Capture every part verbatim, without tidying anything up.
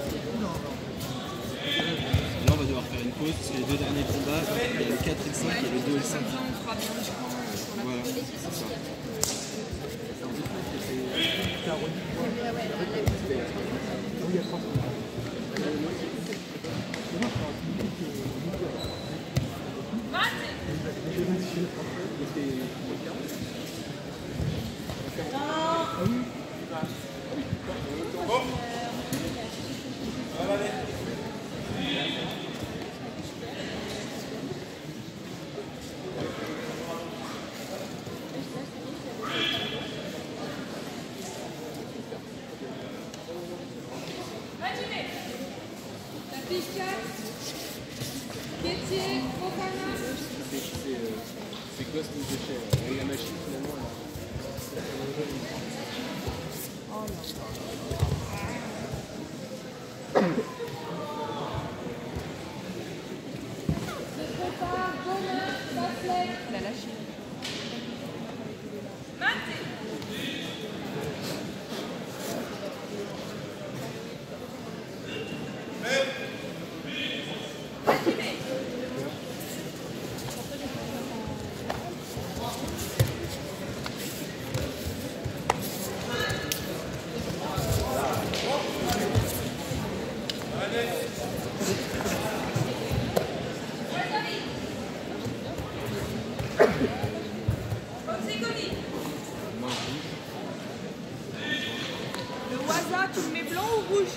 Là, on va devoir faire une pause parce que les deux derniers combats, il y a le quatre et le cinq et le deux et le cinq. Voilà, c'est ça. C'est quoi ce déchet? Et la machine finalement là. Oh non. La lâché. Le waza, tu le mets blanc ou rouge?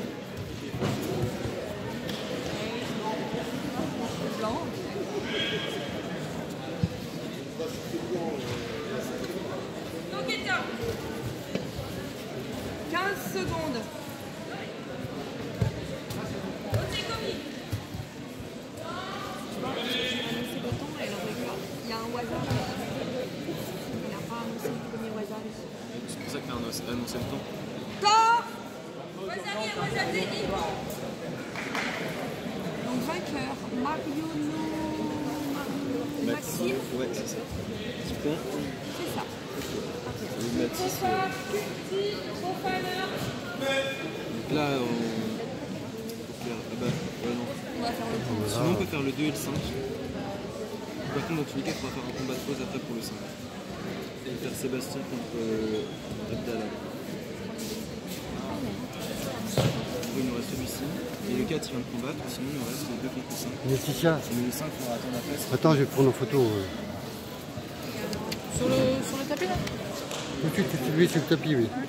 Blanc. quinze secondes. Il y a un waza. Il n'a pas annoncé le premier waza. C'est pour ça que tu as annoncé le temps. Temps. Donc vainqueur, Mario Maxime. Ouais, c'est ça. Petit point. C'est ça. Le Mathis. Donc là, on... Faire... Ah bah, ouais, non. On va faire le point. Sinon, on peut faire le deux et le cinq. Par contre, dans tous les cas, il faudra faire un combat de pause après pour le cinq. Et faire Sébastien contre euh, Abdallah. Il nous reste celui-ci. Et le quatre, il vient de combattre. Sinon, il nous reste le deux contre le cinq. Laetitia. Et le cinq, il faudra attendre après. Attends, je vais prendre en photo. Sur le, sur le tapis là? Tout de suite, tu te mets sur le tapis, oui.